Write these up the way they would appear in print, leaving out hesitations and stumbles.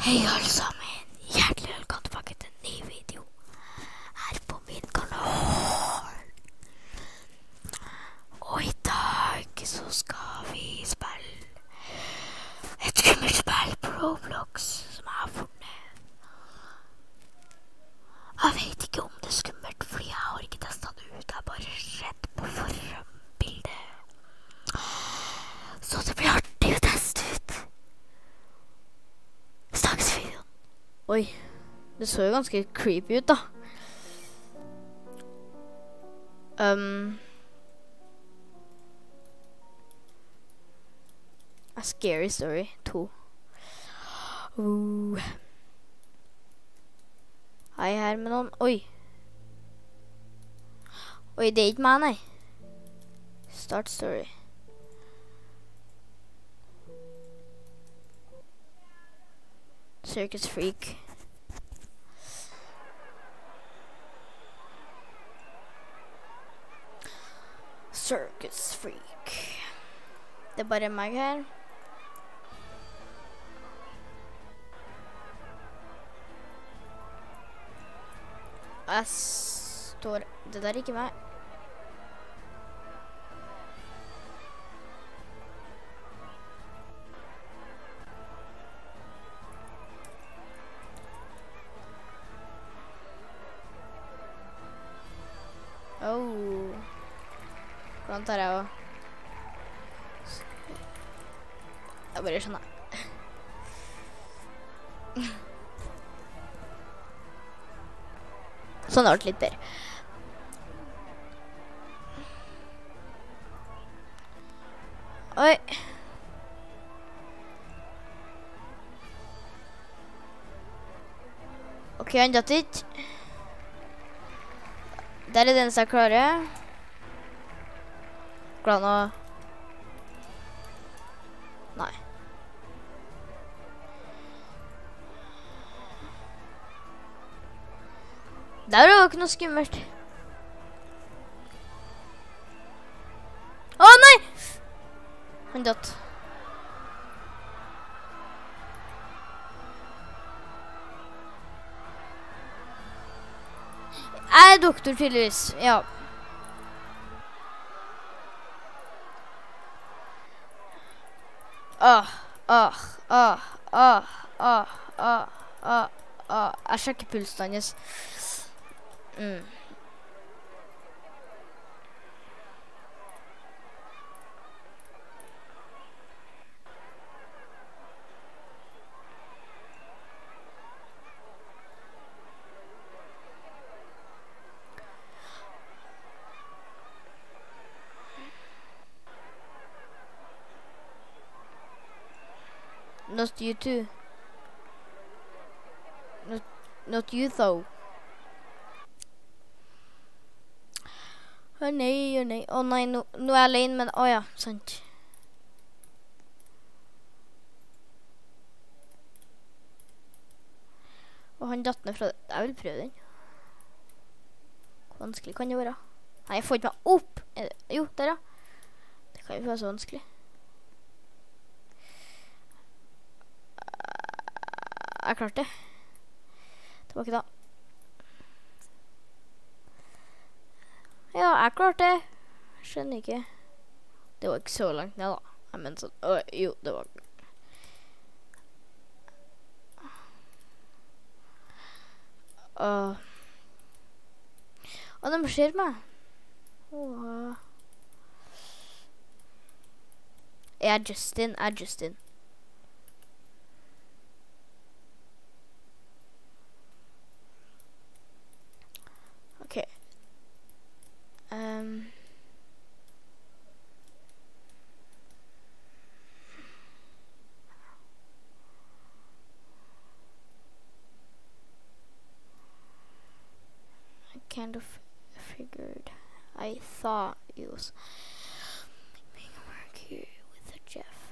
Hei alle sammen, hjertelig velkommen tilbake til en ny video her på min kanal. Og i dag så skal vi spille et skummelt spill på Roblox som jeg har funnet. Jeg vet ikke om det er skummelt, fordi jeg har ikke testet det ut, jeg har bare sett på forbildet. Så det blir artig å teste ut. Videoen. Oi, det så jo ganske creepy ut da. A Scary Story 2. Hei her med noen. Oi. Oi, det er ikke meg, nei. Start story. Circus Freak. Circus Freak. Det er bare meg her. Jeg står... Det der er ikke meg. Hvordan tar jeg å... Jeg bare skjønner. Sånn har det vært litt bedre. Oi. Ok, han datt ikke. Der er den som jeg klarer. Går an å... Nei. Der var jo ikke noe skummelt. Å nei! Han datt. Jeg er doktor tydeligvis, ja. Jeg sjekker pulsen hans. Not you too. Not you though. Å nei, å nei. Å nei, nå er jeg alene, men... Å ja, sant. Og han datt ned fra det. Jeg vil prøve den. Hvor vanskelig kan det være? Nei, jeg får ikke meg opp. Jo, der ja. Det kan jo ikke være så vanskelig. Jeg klarte det. Tilbake da. Ja, jeg klarte det. Skjønner ikke. Det var ikke så langt ned da. Jeg mener sånn, jo, det var... de ser meg. Jeg er Justin. Okay. I kind of figured. I thought it was making work here with Jeff.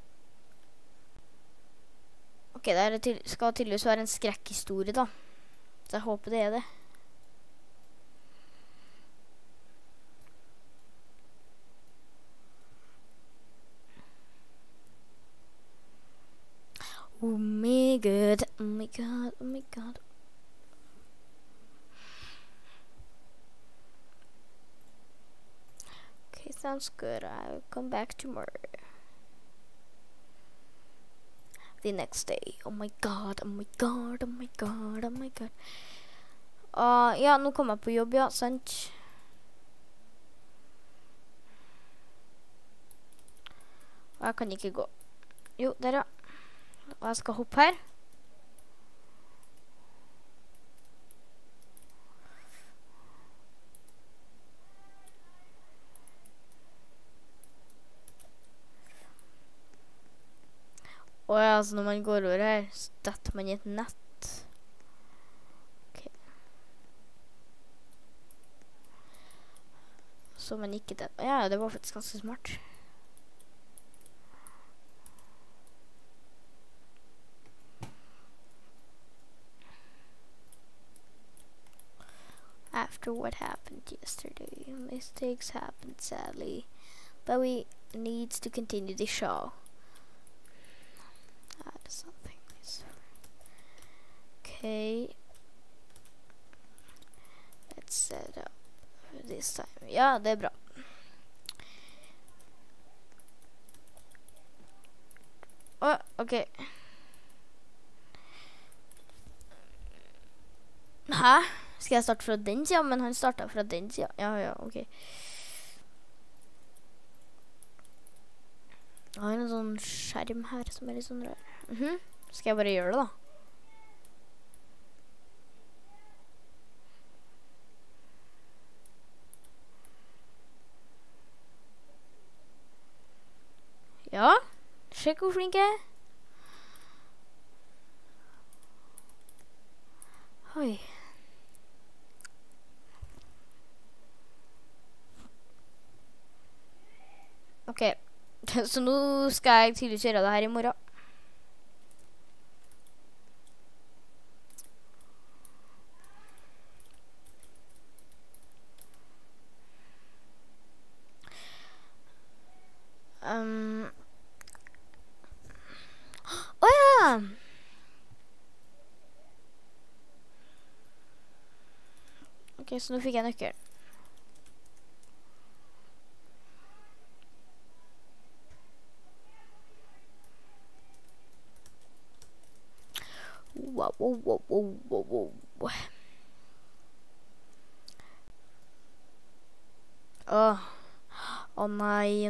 Okay, det skal tydeligvis være en skrekkhistorie da. Så jeg håper det er det. Oh my god, oh my god, oh my god. Okay, sounds good. I'll come back tomorrow. The next day. Oh my god, oh my god, oh my god, oh my god. Ja, nå kom jeg på jobb, ja, sant? Og jeg kan ikke gå. Jo, der ja. Og jeg skal hoppe her. Og ja, altså når man går over her, så detter man i et nett. Ok. Så man ikke det. Ja, det var faktisk ganske smart. After what happened yesterday, mistakes happened sadly, but we need to continue the show. Add something. Okay, let's set up this time. Ja, det er bra. Ok. Hæ? Skal jeg starte fra den siden? Men han startet fra den siden. Ja, ok. Jeg har en sånn skjerm her som er litt sånn rar. Skal jeg bare gjøre det da? Ja, sjekk hvor flink jeg er. Oi. Ok, så nå skal jeg tydeligvis gjøre det her i morgen. Ja! Ok, så nå fikk jeg nøkkelen. Wow. Å nei.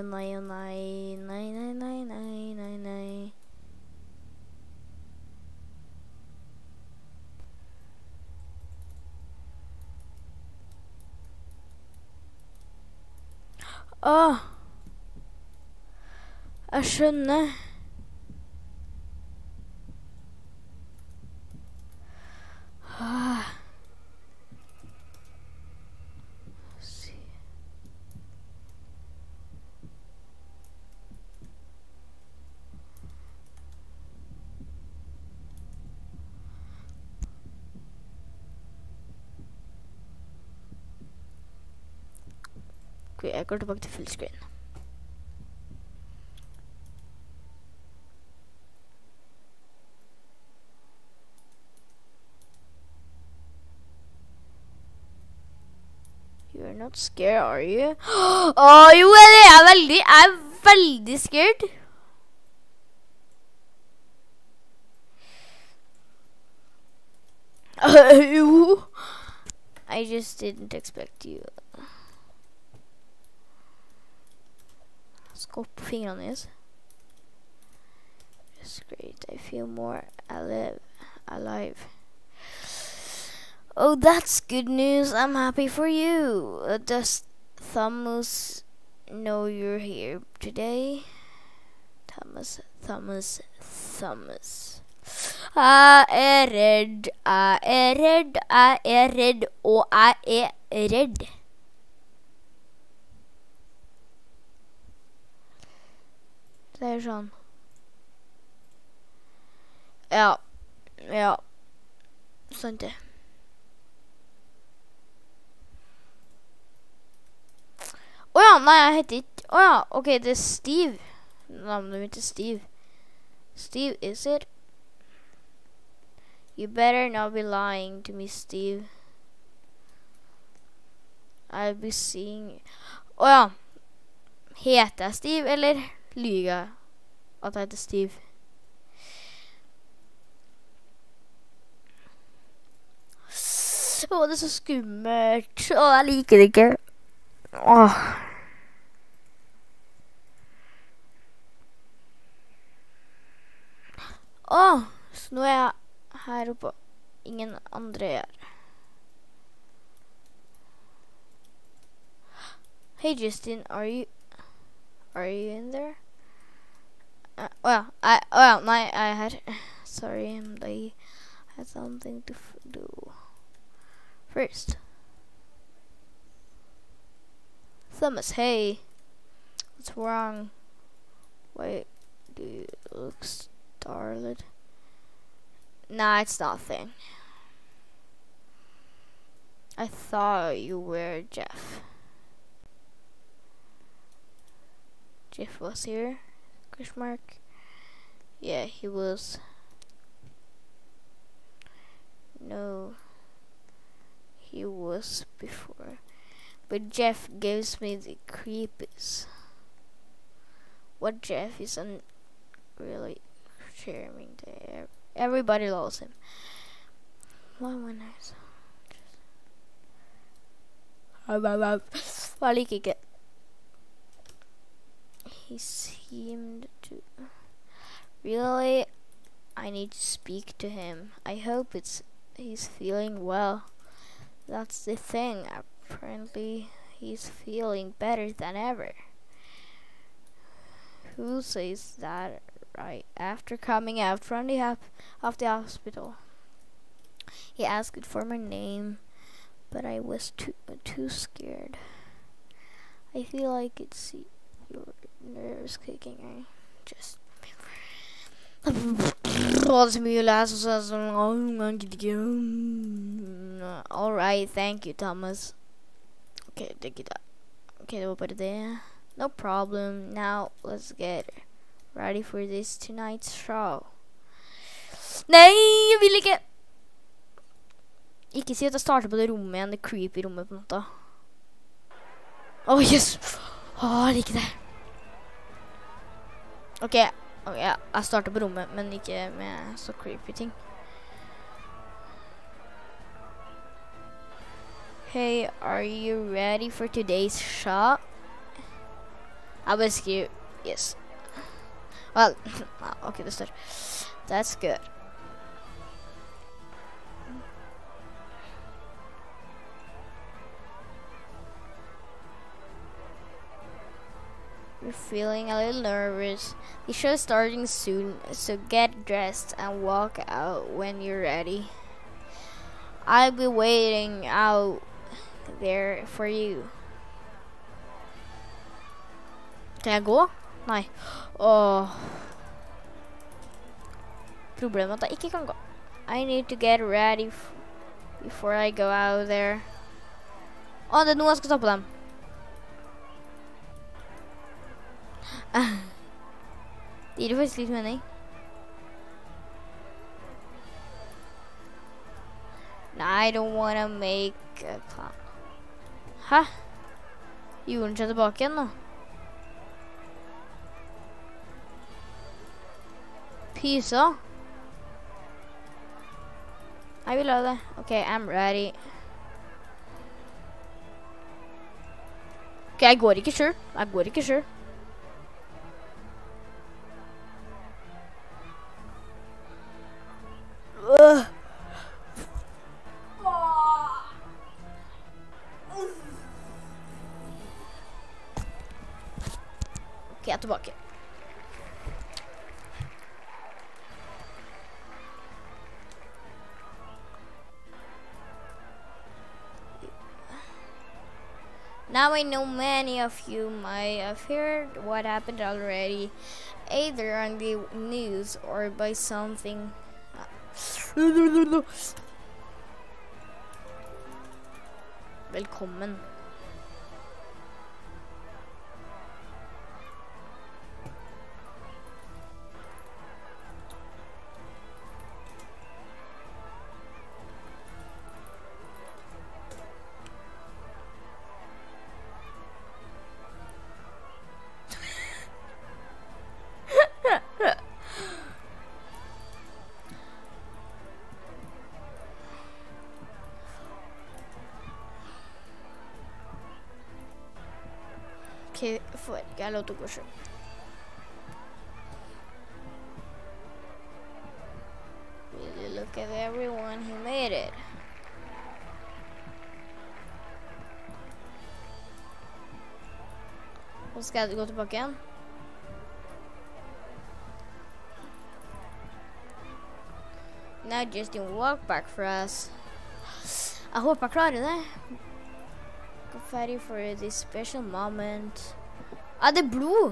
Jeg skjønner. Ok, jeg går tilbake til full screen. You're not scared, are you? Jo, jeg er veldig scared. Jo. I just didn't expect you. Skåp på fingrene hennes. It's great. I feel more alive. Oh, that's good news. I'm happy for you. Does Thomas know you're here today? Thomas. Jeg er redd, og jeg er redd. Det er sånn. Ja. Sant det. Åja, nei, jeg heter ikke. Åja, ok, det er Steve. Navnet mitt er Steve. Steve is it? You better not be lying to me, Steve. I'll be seeing... Å ja. Heter jeg Steve, eller lyger jeg at jeg heter Steve? Å, det er så skummelt. Å, jeg liker det ikke. Åh. Åh, så nå er jeg her oppe. Ingen andre er her. Hey Justin, are you in there? Nei, jeg er her. Sorry, I had something to do first. Thomas, hey. What's wrong? Why do you look startled? Nah, it's nothing. I thought you were Jeff. Jeff was here? Question mark. Yeah, he was. No, he was before. But Jeff gives me the creepies. What Jeff isn't really charming. Everybody loves him. Why when I liker ikke. He seemed to... Really? I need to speak to him. I hope he's feeling well. That's the thing. Apparently, he's feeling better than ever. Who says that right after coming out from the hospital? He asked for my name, but I was too scared. I feel like it's your nerves kicking. I just... Alright, thank you, Thomas. Okay, det var bare det. No problem. Now, let's get ready for this tonight's show. Nei, jeg vil ikke! Ikke si at jeg starter på det rommet igjen, det creepy rommet på natta. Åh, yes! Åh, jeg liker det. Ok, ja, jeg starter på rommet, men ikke med så creepy ting. Hey, are you ready for today's show? I will skrive yes. Well, okay, det står. That's good. You're feeling a little nervous. The show's starting soon, so get dressed and walk out when you're ready. I'll be waiting out there for you. Kan jeg gå? Nei. Åh. Problemet er at jeg ikke kan gå. I need to get ready before I go out there. Åh, det er noen som skal ta på dem. Det gir faktisk litt mening. I don't wanna make a plan. Hæ? Gjorde den seg tilbake igjen nå? Pysa? Jeg vil ha det. Ok, I'm ready. Ok, jeg går ikke selv. Jeg går ikke selv. Ok, jeg er tilbake. Now I know many of you might have heard what happened already, either on the news or by something. Velkommen. Okay, får ikke lov til å gå selv. Really look at everyone who made it. Og skal jeg gå tilbake igjen? Now just didn't walk back for us. Jeg håper jeg klarer det. Gå ferdig for this special moment. Ah, det er blod!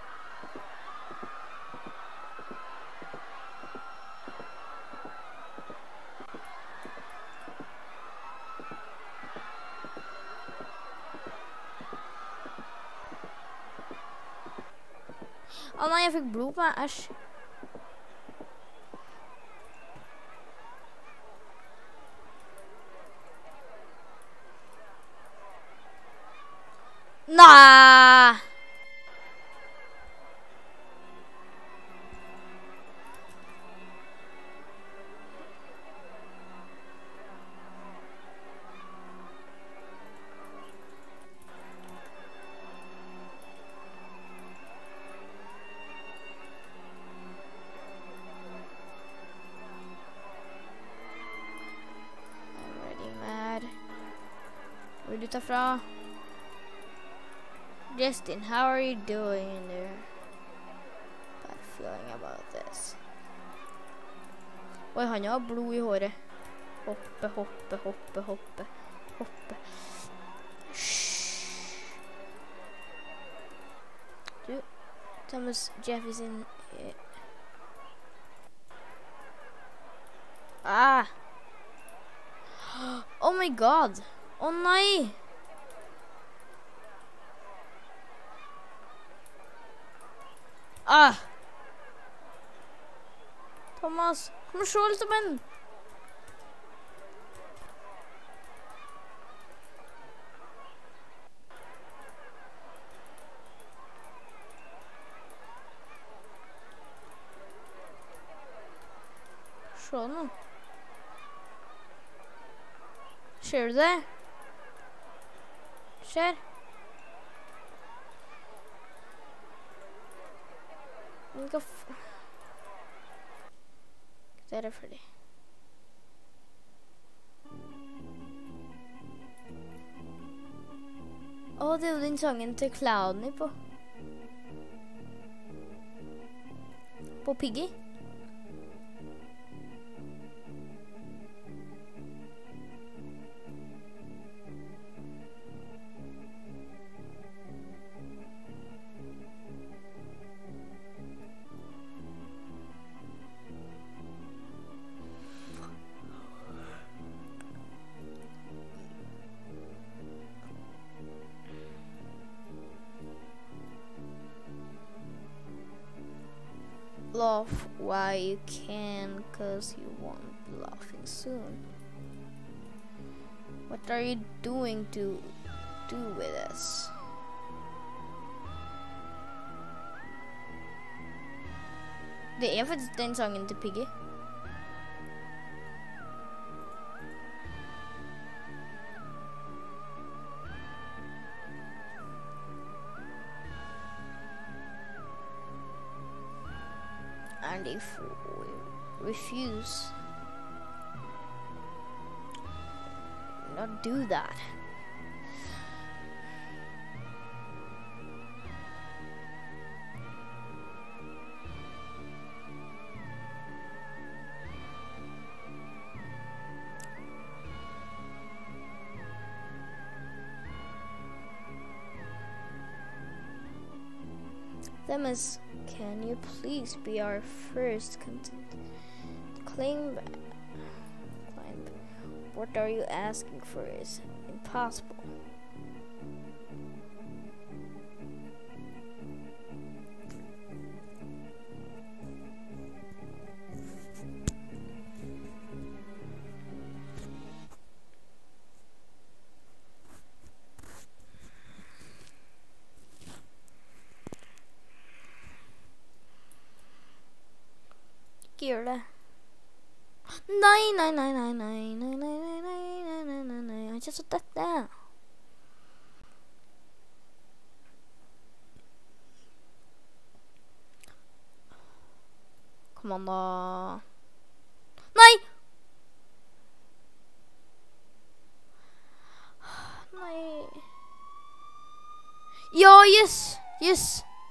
Å nei, jeg fikk blod på meg. Æsj. Nei! Hvor er du tar fra? Justin, how are you doing in there? Bad feeling about this. Oi, han har blod i håret. Hoppe, hoppe, hoppe, hoppe, hoppe. Shhh. Du, Thomas Jefferson. Ah! Oh my god! Å nei! Ah! Thomas, kom og se litt om en! Se nå. Ser du det? Ser? Det er ferdig. Å, det er jo den sangen til Cloudney på. På Piggy. Laugh while you can, cause you won't be laughing soon. What are you doing to do with us? Det er faktisk den sangen til Piggy. And if we refuse, not do that. Themis, can you please be our first climb? What are you asking for is impossible. Gjør det. Nei, nei, nei, nei, nei, nei, nei, nei, nei, nei, nei, nei, nei, jeg har ikke sett dette. Kom an da. Nei! Nei. Ja, yes! Yes!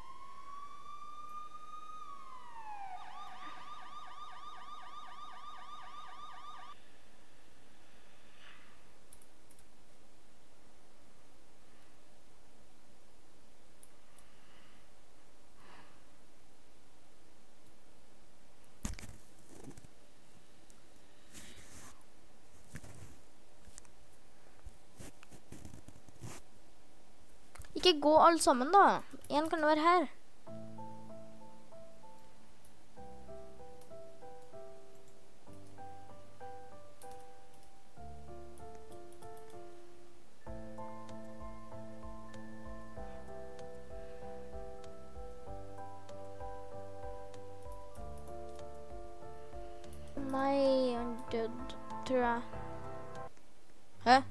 Ikke gå alle sammen da. En kan være her. Nei, han død, tror jeg. Hæ?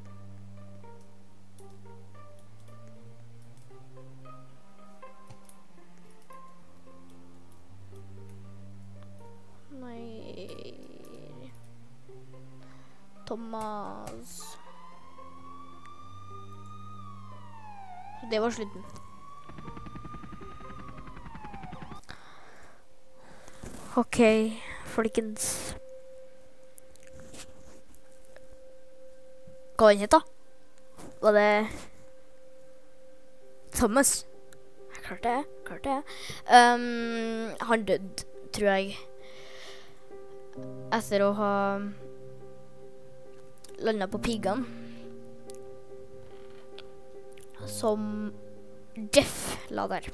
Thomas. Det var slutten. Ok, folkens. Hva var den het da? Var det Thomas? Klart det. Han døde, tror jeg. Etter å ha landet på piggene. Som Jeff la der.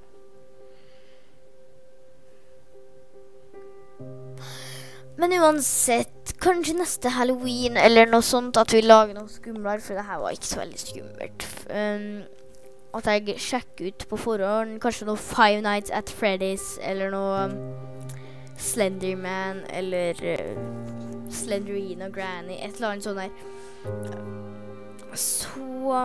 Men uansett, kanskje neste Halloween eller noe sånt at vi lager noe skumlere, for det her var ikke så veldig skummelt. At jeg sjekker ut på forhånd, kanskje noe Five Nights at Freddy's, eller noe Slenderman, eller Slenderina Granny, et eller annet sånt der. Så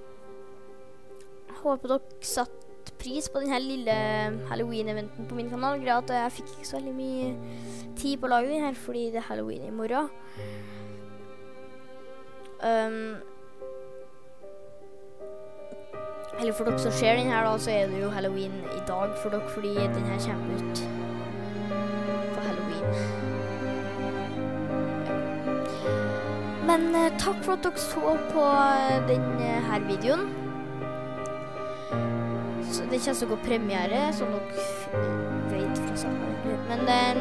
håper dere satt pris på denne lille Halloween-eventen på min kanal. Greit at jeg fikk ikke så veldig mye tid på å lage den her, fordi det er Halloween i morgen. Eller for dere som ser den her da, så er det jo Halloween i dag for dere, fordi den her kommer ut på Halloween. Men takk for at dere så på denne her videoen. Så det kommer til å gå premiere, som dere vet fra sammen. Men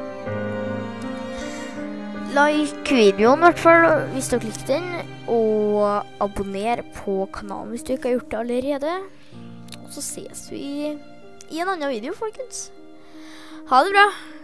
like videoen i hvert fall, hvis dere likte den. Og abonner på kanalen hvis du ikke har gjort det allerede. Og så ses vi i en annen video, folkens. Ha det bra!